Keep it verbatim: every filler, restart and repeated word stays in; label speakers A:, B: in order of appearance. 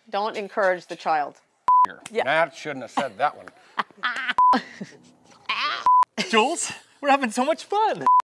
A: Don't encourage the child.
B: Yeah. Matt shouldn't have said that one.
C: Jules, we're having so much fun.